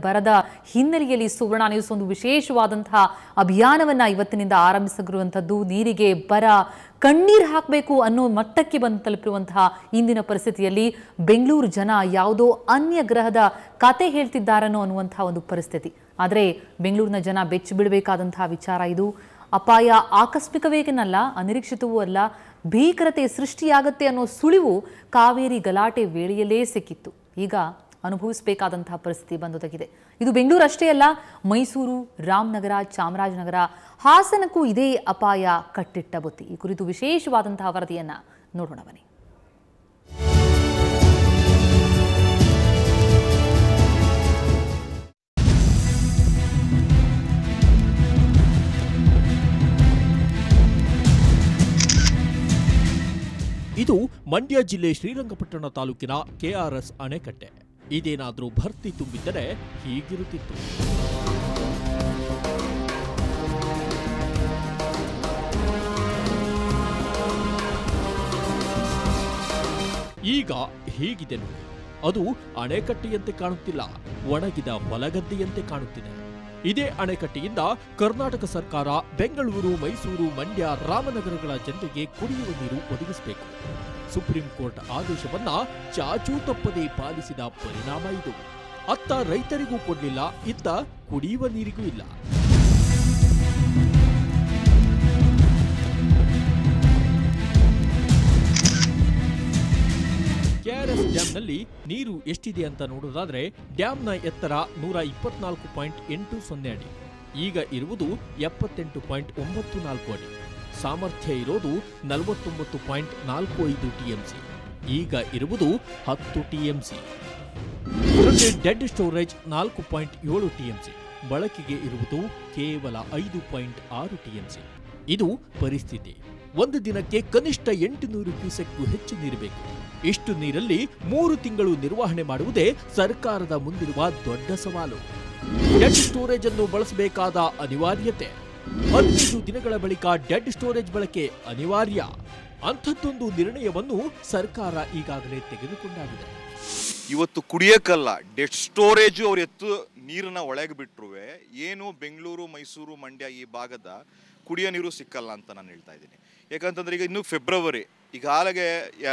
ಬರದ ಹಿನ್ನೆಲೆಯಲ್ಲಿ ಸುವರ್ಣ ನ್ಯೂಸ್ ಒಂದು ವಿಶೇಷವಾದಂತಹ ಅಭಿಯಾನವನ್ನ ಇವತ್ತಿನಿಂದ ಆರಂಭಿಸಿರುವಂತದ್ದು. ನೀರಿಗೆ ಬರ ಕಣ್ಣೀರು ಹಾಕಬೇಕು ಅನ್ನೋ ಮಟ್ಟಕ್ಕೆ ಬಂದು ತಲುಪಿರುವಂತಹ ಇಂದಿನ ಪರಿಸ್ಥಿತಿಯಲ್ಲಿ ಬೆಂಗಳೂರು ಜನ ಯಾವುದೋ ಅನ್ಯ ಗ್ರಹದ ಕತೆ ಹೇಳ್ತಿದ್ದಾರನೋ ಅನ್ನುವಂತಹ ಒಂದು ಪರಿಸ್ಥಿತಿ. ಆದರೆ ಬೆಂಗಳೂರಿನ ಜನ ಬೆಚ್ಚಿ ಬಿಡಬೇಕಾದಂತಹ ವಿಚಾರ ಇದು. ಅಪಾಯ ಆಕಸ್ಮಿಕವೇನಲ್ಲ, ಅನಿರೀಕ್ಷಿತವೂ ಅಲ್ಲ, ಭೀಕರತೆ ಸೃಷ್ಟಿಯಾಗತ್ತೆ ಅನ್ನೋ ಸುಳಿವು ಕಾವೇರಿ ಗಲಾಟೆ ವೇಳೆಯಲ್ಲೇ ಸಿಕ್ಕಿತ್ತು. ಈಗ ಅನುಭವಿಸಬೇಕಾದಂತಹ ಪರಿಸ್ಥಿತಿ ಬಂದೊದಗಿದೆ. ಇದು ಬೆಂಗಳೂರು ಅಷ್ಟೇ ಅಲ್ಲ, ಮೈಸೂರು, ರಾಮನಗರ, ಚಾಮರಾಜನಗರ, ಹಾಸನಕ್ಕೂ ಇದೇ ಅಪಾಯ ಕಟ್ಟಿಟ್ಟ ಬುತ್ತಿ. ಈ ಕುರಿತು ವಿಶೇಷವಾದಂತಹ ವರದಿಯನ್ನ ನೋಡೋಣ ಬನ್ನಿ. ಇದು ಮಂಡ್ಯ ಜಿಲ್ಲೆ ಶ್ರೀರಂಗಪಟ್ಟಣ ತಾಲೂಕಿನ ಕೆಆರ್ಎಸ್ ಅಣೆಕಟ್ಟೆ. ಇದೇನಾದ್ರೂ ಭರ್ತಿ ತುಂಬಿದ್ದರೆ ಹೀಗಿರುತ್ತಿತ್ತು. ಈಗ ಹೀಗಿದೆ ನೋಡಿ. ಅದು ಅಣೆಕಟ್ಟೆಯಂತೆ ಕಾಣುತ್ತಿಲ್ಲ, ಒಣಗಿದ ಹೊಲಗದ್ದೆಯಂತೆ ಕಾಣುತ್ತಿದೆ. ಇದೇ ಅಣೆಕಟ್ಟೆಯಿಂದ ಕರ್ನಾಟಕ ಸರ್ಕಾರ ಬೆಂಗಳೂರು, ಮೈಸೂರು, ಮಂಡ್ಯ, ರಾಮನಗರಗಳ ಜನರಿಗೆ ಕುಡಿಯುವ ನೀರು ಒದಗಿಸಬೇಕು. ಸುಪ್ರೀಂ ಕೋರ್ಟ್ ಆದೇಶವನ್ನ ಚಾಚೂ ತಪ್ಪದೆ ಪಾಲಿಸಿದ ಪರಿಣಾಮ ಇದು. ಅತ್ತ ರೈತರಿಗೂ ಕೊಡಲಿಲ್ಲ, ಇತ್ತ ಕುಡಿಯುವ ನೀರಿಗೂ ಇಲ್ಲ. ಕೆಆರ್ಎಸ್ ಡ್ಯಾಂನಲ್ಲಿ ನೀರು ಎಷ್ಟಿದೆ ಅಂತ ನೋಡೋದಾದ್ರೆ, ಡ್ಯಾಂನ ಎತ್ತರ 124.80 ಅಡಿ. ಈಗ ಇರುವುದು 78.94 ಅಡಿ. ಸಾಮರ್ಥ್ಯ ಇರೋದು 49.45 ಟಿಎಂಸಿ. ಈಗ ಇರುವುದು 10 ಟಿಎಂಸಿ. Dead storage 4.7 TMC. ಬಳಕೆಗೆ ಇರುವುದು ಕೇವಲ 5.6 ಟಿಎಂಸಿ. ಇದು ಪರಿಸ್ಥಿತಿ. ಒಂದು ದಿನಕ್ಕೆ ಕನಿಷ್ಠ 800 ಕ್ಯೂಸೆಕ್ಗೂ ಹೆಚ್ಚು ನೀರು ಬೇಕು. ಇಷ್ಟು ನೀರಲ್ಲಿ 3 ತಿಂಗಳು ನಿರ್ವಹಣೆ ಮಾಡುವುದೇ ಸರ್ಕಾರದ ಮುಂದಿರುವ ದೊಡ್ಡ ಸವಾಲು. ಡೆಡ್ ಸ್ಟೋರೇಜ್ ಅನ್ನು ಬಳಸಬೇಕಾದ ಅನಿವಾರ್ಯತೆ. 15 ದಿನಗಳ ಬಳಿಕ ಡೆಡ್ ಸ್ಟೋರೇಜ್ ಬಳಕೆ ಅನಿವಾರ್ಯ. ಅಂಥದ್ದೊಂದು ನಿರ್ಣಯವನ್ನು ಸರ್ಕಾರ ಈಗಾಗಲೇ ತೆಗೆದುಕೊಂಡಾಗಿದೆ. ಇವತ್ತು ಕುಡಿಯಕ್ಕಲ್ಲ, ಡೆಡ್ ಸ್ಟೋರೇಜ್ ಅವ್ರು ಎತ್ತು ನೀರನ್ನ ಒಳಗೆ ಬಿಟ್ಟರು ಏನು ಬೆಂಗಳೂರು, ಮೈಸೂರು, ಮಂಡ್ಯ ಈ ಭಾಗದ ಕುಡಿಯೋ ನೀರು ಸಿಕ್ಕಲ್ಲ ಅಂತ ನಾನು ಹೇಳ್ತಾ ಇದ್ದೀನಿ. ಯಾಕಂತಂದ್ರೆ ಈಗ ಇನ್ನೂ ಫೆಬ್ರವರಿ, ಈಗಾಗಲೇ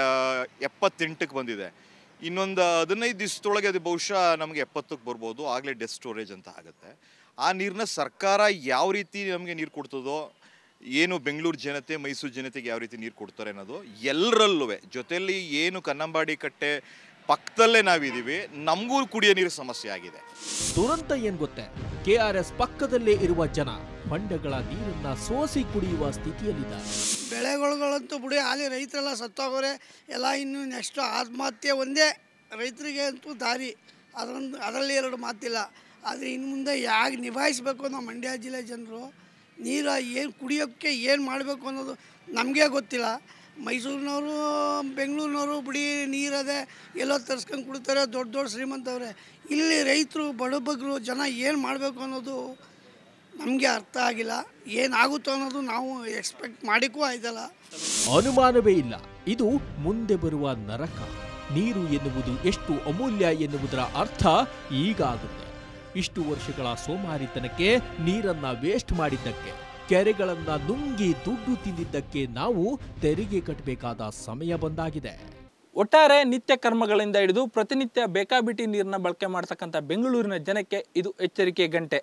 78ಕ್ಕೆ ಬಂದಿದೆ. ಇನ್ನೊಂದು 15 ದಿವಸದೊಳಗೆ ಅದು ಬಹುಶಃ ನಮಗೆ 70ಕ್ಕೆ ಬರ್ಬೋದು, ಆಗಲೇ ಡೆಡ್ ಸ್ಟೋರೇಜ್ ಅಂತ ಆಗುತ್ತೆ. ಆ ನೀರನ್ನ ಸರ್ಕಾರ ಯಾವ ರೀತಿ ನಮಗೆ ನೀರು ಕೊಡ್ತದೋ, ಏನು ಬೆಂಗಳೂರು ಜನತೆ, ಮೈಸೂರು ಜನತೆಗೆ ಯಾವ ರೀತಿ ನೀರು ಕೊಡ್ತಾರೆ ಅನ್ನೋದು ಎಲ್ಲರಲ್ಲೂ ಜೊತೆಯಲ್ಲಿ ಏನು ಕನ್ನಂಬಾಡಿ ಕಟ್ಟೆ ಪಕ್ಕದಲ್ಲೇ ನಾವಿದ್ದೀವಿ, ನಮಗೂ ಕುಡಿಯೋ ನೀರು ಸಮಸ್ಯೆ ಆಗಿದೆ. ದುರಂತ ಏನ್ ಗೊತ್ತೇ, ಕೆಆರ್ಎಸ್ ಪಕ್ಕದಲ್ಲೇ ಇರುವ ಜನ ಹೊಂಡಗಳ ನೀರನ್ನ ಸೋಸಿ ಕುಡಿಯುವ ಸ್ಥಿತಿಯಲ್ಲಿದ್ದಾರೆ. ಬೆಳೆಗಳಂತೂ ಬಿಡಿ, ಅಲ್ಲಿ ರೈತರೆಲ್ಲ ಸತ್ತೋಗೋರೆ ಎಲ್ಲ. ಇನ್ನು ನೆಕ್ಸ್ಟ್ ಆತ್ಮಹತ್ಯೆ ಒಂದೇ ರೈತರಿಗೆ ಅಂತೂ ದಾರಿ, ಅದರಲ್ಲಿ ಎರಡು ಮಾತಿಲ್ಲ. ಆದರೆ ಇನ್ನು ಮುಂದೆ ಯಾಕೆ ನಿಭಾಯಿಸಬೇಕು ನಮ್ಮ ಮಂಡ್ಯ ಜಿಲ್ಲೆ ಜನರು, ನೀರು ಏನು ಕುಡಿಯೋಕ್ಕೆ ಏನು ಮಾಡಬೇಕು ಅನ್ನೋದು ನಮಗೆ ಗೊತ್ತಿಲ್ಲ. ಮೈಸೂರಿನವರು, ಬೆಂಗಳೂರಿನವರು ಬಿಡಿ ನೀರದೆ ಎಲ್ಲೋ ತರ್ಸ್ಕೊಂಡು ಕುಡ್ತಾರೆ, ದೊಡ್ಡ ದೊಡ್ಡ ಶ್ರೀಮಂತವ್ರೆ. ಇಲ್ಲಿ ರೈತರು, ಬಡಬಗ್ಗರು ಜನ ಏನು ಮಾಡಬೇಕು ಅನ್ನೋದು ನಮಗೆ ಅರ್ಥ ಆಗಿಲ್ಲ. ಏನಾಗುತ್ತೋ ಅನ್ನೋದು ನಾವು ಎಕ್ಸ್ಪೆಕ್ಟ್ ಮಾಡಿಕೂ ಆಯ್ತಲ್ಲ. ಅನುಮಾನವೇ ಇಲ್ಲ, ಇದು ಮುಂದೆ ಬರುವ ನರಕ. ನೀರು ಎನ್ನುವುದು ಎಷ್ಟು ಅಮೂಲ್ಯ ಎನ್ನುವುದರ ಅರ್ಥ ಈಗ ಆಗುತ್ತೆ. ಇಷ್ಟು ವರ್ಷಗಳ ಸೋಮಾರಿತನಕ್ಕೆ, ನೀರನ್ನ ವೇಸ್ಟ್ ಮಾಡಿದ್ದಕ್ಕೆ, ಕೆರೆಗಳನ್ನ ನುಂಗಿ ದುಡ್ಡು ತಿಂದಿದ್ದಕ್ಕೆ ನಾವು ತೆರಿಗೆ ಕಟ್ಟಬೇಕಾದ ಸಮಯ ಬಂದಾಗಿದೆ. ಒಟ್ಟಾರೆ ನಿತ್ಯ ಕರ್ಮಗಳಿಂದ ಹಿಡಿದು ಪ್ರತಿನಿತ್ಯ ಬೇಕಾಬಿಟ್ಟಿ ನೀರನ್ನ ಬಳಕೆ ಮಾಡ್ತಕ್ಕಂಥ ಬೆಂಗಳೂರಿನ ಜನಕ್ಕೆ ಇದು ಎಚ್ಚರಿಕೆ ಗಂಟೆ.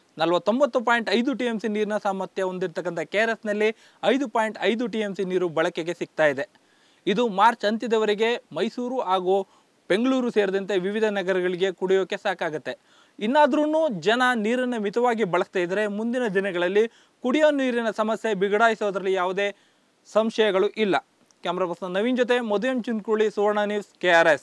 49.5 ಟಿಎಂಸಿ ನೀರಿನ ಸಾಮರ್ಥ್ಯ ಹೊಂದಿರತಕ್ಕಂಥ ಕೆಆರ್ಎಸ್ನಲ್ಲಿ 5.5 ಟಿಎಂಸಿ ನೀರು ಬಳಕೆಗೆ ಸಿಗ್ತಾ ಇದೆ. ಇದು ಮಾರ್ಚ್ ಅಂತ್ಯದವರೆಗೆ ಮೈಸೂರು ಹಾಗೂ ಬೆಂಗಳೂರು ಸೇರಿದಂತೆ ವಿವಿಧ ನಗರಗಳಿಗೆ ಕುಡಿಯೋಕೆ ಸಾಕಾಗುತ್ತೆ. ಇನ್ನಾದ್ರೂ ಜನ ನೀರನ್ನು ಮಿತವಾಗಿ ಬಳಸ್ತಾ ಇದ್ದರೆ ಮುಂದಿನ ದಿನಗಳಲ್ಲಿ ಕುಡಿಯೋ ನೀರಿನ ಸಮಸ್ಯೆ ಬಿಗಡಾಯಿಸೋದ್ರಲ್ಲಿ ಯಾವುದೇ ಸಂಶಯಗಳು ಇಲ್ಲ. ಕ್ಯಾಮ್ರಾ ಪರ್ಸನ್ ನವೀನ್ ಜೊತೆ ಮಧುಎಂ ಚಿನ್ಕುಳಿ, ಸುವರ್ಣ ನ್ಯೂಸ್, ಕೆಆರ್ಎಸ್.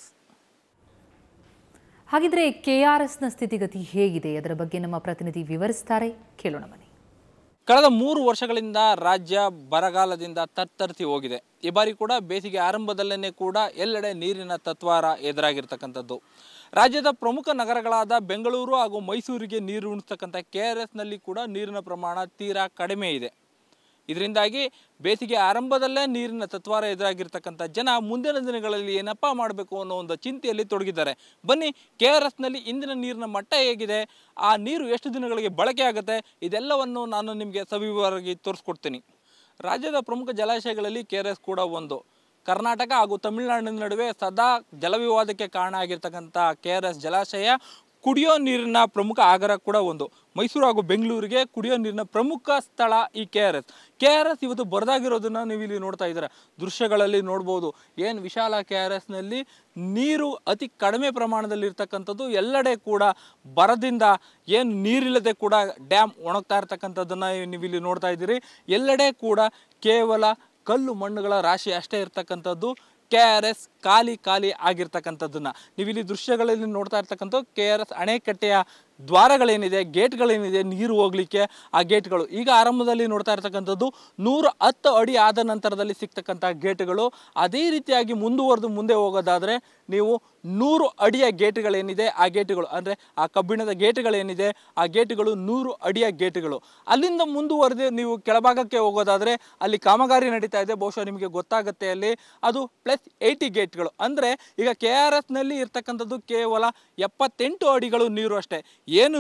ಹಾಗಿದ್ರೆ ಕೆಆರ್ಎಸ್ನ ಸ್ಥಿತಿಗತಿ ಹೇಗಿದೆ, ಅದರ ಬಗ್ಗೆ ನಮ್ಮ ಪ್ರತಿನಿಧಿ ವಿವರಿಸ್ತಾರೆ, ಕೇಳೋಣ ಬನ್ನಿ. ಕಳೆದ 3 ವರ್ಷಗಳಿಂದ ರಾಜ್ಯ ಬರಗಾಲದಿಂದ ತತ್ತರಿಸಿ ಹೋಗಿದೆ. ಈ ಬಾರಿ ಕೂಡ ಬೇಸಿಗೆ ಆರಂಭದಲ್ಲೇ ಕೂಡ ಎಲ್ಲೆಡೆ ನೀರಿನ ತತ್ವಾರ ಎದುರಾಗಿರ್ತಕ್ಕಂಥದ್ದು. ರಾಜ್ಯದ ಪ್ರಮುಖ ನಗರಗಳಾದ ಬೆಂಗಳೂರು ಹಾಗೂ ಮೈಸೂರಿಗೆ ನೀರು ಉಣಿಸ್ತಕ್ಕಂಥ ಕೆಆರ್ಎಸ್ನಲ್ಲಿ ಕೂಡ ನೀರಿನ ಪ್ರಮಾಣ ತೀರಾ ಕಡಿಮೆ ಇದೆ. ಇದರಿಂದಾಗಿ ಬೇಸಿಗೆ ಆರಂಭದಲ್ಲೇ ನೀರಿನ ತತ್ವಾರ ಎದುರಾಗಿರ್ತಕ್ಕಂಥ ಜನ ಮುಂದಿನ ದಿನಗಳಲ್ಲಿ ಏನಪ್ಪ ಮಾಡಬೇಕು ಅನ್ನೋ ಒಂದು ಚಿಂತೆಯಲ್ಲಿ ತೊಡಗಿದ್ದಾರೆ. ಬನ್ನಿ, KRSನಲ್ಲಿ ಇಂದಿನ ನೀರಿನ ಮಟ್ಟ ಹೇಗಿದೆ, ಆ ನೀರು ಎಷ್ಟು ದಿನಗಳಿಗೆ ಬಳಕೆ ಆಗುತ್ತೆ, ಇದೆಲ್ಲವನ್ನು ನಾನು ನಿಮಗೆ ಸವಿವರವಾಗಿ ತೋರಿಸ್ಕೊಡ್ತೀನಿ. ರಾಜ್ಯದ ಪ್ರಮುಖ ಜಲಾಶಯಗಳಲ್ಲಿ KRS ಕೂಡ ಒಂದು. ಕರ್ನಾಟಕ ಹಾಗೂ ತಮಿಳುನಾಡಿನ ನಡುವೆ ಸದಾ ಜಲವಿವಾದಕ್ಕೆ ಕಾರಣ ಆಗಿರ್ತಕ್ಕಂಥ KRS ಜಲಾಶಯ ಕುಡಿಯೋ ನೀರಿನ ಪ್ರಮುಖ ಆಗರ ಕೂಡ ಒಂದು. ಮೈಸೂರು ಹಾಗೂ ಬೆಂಗಳೂರಿಗೆ ಕುಡಿಯೋ ನೀರಿನ ಪ್ರಮುಖ ಸ್ಥಳ ಈ KRS ಇವತ್ತು ಬರದಾಗಿರೋದನ್ನು ನೀವು ಇಲ್ಲಿ ನೋಡ್ತಾ ಇದ್ದೀರಾ. ದೃಶ್ಯಗಳಲ್ಲಿ ನೋಡ್ಬೋದು ಏನು ವಿಶಾಲ KRSನಲ್ಲಿ ನೀರು ಅತಿ ಕಡಿಮೆ ಪ್ರಮಾಣದಲ್ಲಿ ಇರ್ತಕ್ಕಂಥದ್ದು. ಎಲ್ಲೆಡೆ ಕೂಡ ಬರದಿಂದ ಏನು ನೀರಿಲ್ಲದೆ ಕೂಡ ಡ್ಯಾಮ್ ಒಣಗ್ತಾ ಇರ್ತಕ್ಕಂಥದ್ದನ್ನು ನೀವು ಇಲ್ಲಿ ನೋಡ್ತಾ ಇದ್ದೀರಿ. ಎಲ್ಲೆಡೆ ಕೂಡ ಕೇವಲ ಕಲ್ಲು ಮಣ್ಣುಗಳ ರಾಶಿ ಅಷ್ಟೇ ಇರ್ತಕ್ಕಂಥದ್ದು. KRS ಖಾಲಿ ಆಗಿರ್ತಕ್ಕಂಥದ್ದನ್ನು ನೀವು ಇಲ್ಲಿ ದೃಶ್ಯಗಳಲ್ಲಿ ನೋಡ್ತಾ ಇರ್ತಕ್ಕಂಥ KRS ಅಣೆಕಟ್ಟೆಯ ದ್ವಾರಗಳೇನಿದೆ, ಗೇಟ್ಗಳೇನಿದೆ, ನೀರು ಹೋಗ್ಲಿಕ್ಕೆ ಆ ಗೇಟ್ಗಳು ಈಗ ಆರಂಭದಲ್ಲಿ ನೋಡ್ತಾ ಇರ್ತಕ್ಕಂಥದ್ದು 110 ಅಡಿ ಆದ ನಂತರದಲ್ಲಿ ಸಿಗ್ತಕ್ಕಂಥ ಗೇಟ್ಗಳು. ಅದೇ ರೀತಿಯಾಗಿ ಮುಂದುವರೆದು ಮುಂದೆ ಹೋಗೋದಾದರೆ ನೀವು 100 ಅಡಿಯ ಗೇಟ್ಗಳೇನಿದೆ ಆ ಗೇಟ್ಗಳು ಅಂದರೆ ಆ ಕಬ್ಬಿಣದ ಗೇಟ್ಗಳೇನಿದೆ ಆ ಗೇಟ್ಗಳು 100 ಅಡಿಯ ಗೇಟ್ಗಳು. ಅಲ್ಲಿಂದ ಮುಂದುವರೆದು ನೀವು ಕೆಳಭಾಗಕ್ಕೆ ಹೋಗೋದಾದರೆ ಅಲ್ಲಿ ಕಾಮಗಾರಿ ನಡೀತಾ ಇದೆ, ಬಹುಶಃ ನಿಮಗೆ ಗೊತ್ತಾಗುತ್ತೆ. ಅಲ್ಲಿ ಅದು +80 ಗೇಟ್ಗಳು. ಅಂದರೆ ಈಗ KRSನಲ್ಲಿ ಇರ್ತಕ್ಕಂಥದ್ದು ಕೇವಲ 78 ಅಡಿಗಳು ನೀರು ಅಷ್ಟೇ. ಏನು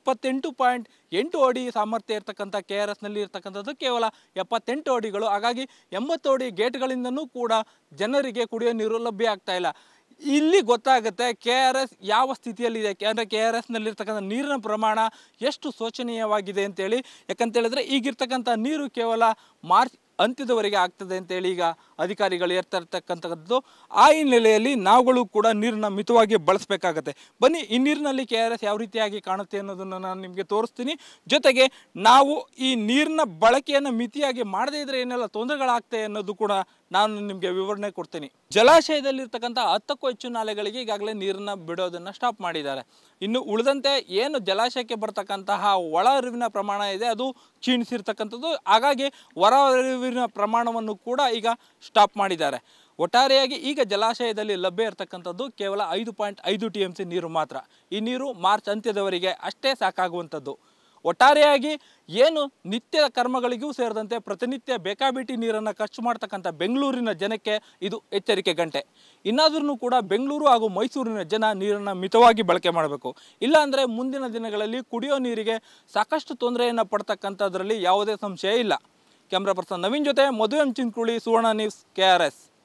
128.8 ಅಡಿ ಸಾಮರ್ಥ್ಯ ಇರ್ತಕ್ಕಂಥ KRSನಲ್ಲಿ ಇರ್ತಕ್ಕಂಥದ್ದು ಕೇವಲ 78 ಅಡಿಗಳು. ಹಾಗಾಗಿ 80 ಅಡಿ ಗೇಟ್ಗಳಿಂದನೂ ಕೂಡ ಜನರಿಗೆ ಕುಡಿಯೋ ನೀರು ಲಭ್ಯ ಆಗ್ತಾ ಇಲ್ಲ. ಇಲ್ಲಿ ಗೊತ್ತಾಗುತ್ತೆ KRS ಯಾವ ಸ್ಥಿತಿಯಲ್ಲಿದೆ, ಅಂದರೆ KRSನಲ್ಲಿರ್ತಕ್ಕಂಥ ನೀರಿನ ಪ್ರಮಾಣ ಎಷ್ಟು ಶೋಚನೀಯವಾಗಿದೆ ಅಂತೇಳಿ. ಯಾಕಂತೇಳಿದ್ರೆ ಈಗಿರ್ತಕ್ಕಂಥ ನೀರು ಕೇವಲ ಮಾರ್ಚ್ ಅಂತ್ಯದವರೆಗೆ ಆಗ್ತದೆ ಅಂತೇಳಿ ಈಗ ಅಧಿಕಾರಿಗಳು ಹೇಳ್ತಾ ಇರ್ತಕ್ಕಂಥದ್ದು. ಆ ಹಿನ್ನೆಲೆಯಲ್ಲಿ ನಾವುಗಳು ಕೂಡ ನೀರನ್ನ ಮಿತವಾಗಿ ಬಳಸಬೇಕಾಗತ್ತೆ. ಬನ್ನಿ, ಈ ನೀರಿನಲ್ಲಿ KRS ಯಾವ ರೀತಿಯಾಗಿ ಕಾಣುತ್ತೆ ಅನ್ನೋದನ್ನು ನಾನು ನಿಮಗೆ ತೋರಿಸ್ತೀನಿ. ಜೊತೆಗೆ ನಾವು ಈ ನೀರಿನ ಬಳಕೆಯನ್ನು ಮಿತಿಯಾಗಿ ಮಾಡದೇ ಇದ್ರೆ ಏನೆಲ್ಲ ತೊಂದರೆಗಳಾಗ್ತವೆ ಅನ್ನೋದು ಕೂಡ ನಾನು ನಿಮಗೆ ವಿವರಣೆ ಕೊಡ್ತೀನಿ. ಜಲಾಶಯದಲ್ಲಿರ್ತಕ್ಕಂಥ 10ಕ್ಕೂ ಹೆಚ್ಚು ನಾಲೆಗಳಿಗೆ ಈಗಾಗಲೇ ನೀರನ್ನು ಬಿಡೋದನ್ನು ಸ್ಟಾಪ್ ಮಾಡಿದ್ದಾರೆ. ಇನ್ನು ಉಳಿದಂತೆ ಏನು ಜಲಾಶಯಕ್ಕೆ ಬರ್ತಕ್ಕಂತಹ ಒಳ ಹರಿವಿನ ಪ್ರಮಾಣ ಇದೆ ಅದು ಕ್ಷೀಣಿಸಿರ್ತಕ್ಕಂಥದ್ದು. ಹಾಗಾಗಿ ಹೊರ ಹರಿವಿನ ಪ್ರಮಾಣವನ್ನು ಕೂಡ ಈಗ ಸ್ಟಾಪ್ ಮಾಡಿದ್ದಾರೆ. ಒಟ್ಟಾರೆಯಾಗಿ ಈಗ ಜಲಾಶಯದಲ್ಲಿ ಲಭ್ಯ ಇರತಕ್ಕಂಥದ್ದು ಕೇವಲ 5.5 TMC ನೀರು ಮಾತ್ರ. ಈ ನೀರು ಮಾರ್ಚ್ ಅಂತ್ಯದವರೆಗೆ ಅಷ್ಟೇ ಸಾಕಾಗುವಂಥದ್ದು. ಒಟ್ಟಾರೆಯಾಗಿ ಏನು ನಿತ್ಯದ ಕರ್ಮಗಳಿಗೂ ಸೇರಿದಂತೆ ಪ್ರತಿನಿತ್ಯ ಬೇಕಾಬಿಟ್ಟಿ ನೀರನ್ನು ಖರ್ಚು ಮಾಡ್ತಕ್ಕಂಥ ಬೆಂಗಳೂರಿನ ಜನಕ್ಕೆ ಇದು ಎಚ್ಚರಿಕೆ ಗಂಟೆ. ಇನ್ನಾದ್ರೂ ಕೂಡ ಬೆಂಗಳೂರು ಹಾಗೂ ಮೈಸೂರಿನ ಜನ ನೀರನ್ನು ಮಿತವಾಗಿ ಬಳಕೆ ಮಾಡಬೇಕು. ಇಲ್ಲಾಂದರೆ ಮುಂದಿನ ದಿನಗಳಲ್ಲಿ ಕುಡಿಯೋ ನೀರಿಗೆ ಸಾಕಷ್ಟು ತೊಂದರೆಯನ್ನು ಪಡ್ತಕ್ಕಂಥದ್ರಲ್ಲಿ ಯಾವುದೇ ಸಂಶಯ ಇಲ್ಲ. ಕ್ಯಾಮ್ರಾ ಪರ್ಸನ್ ನವೀನ್ ಜೊತೆ Madhu M Chinkuruli, Suvarna news, KRS.